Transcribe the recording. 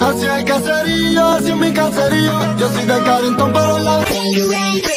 Así hay caserío, así es mi caserío. Yo soy de Carrington, pero la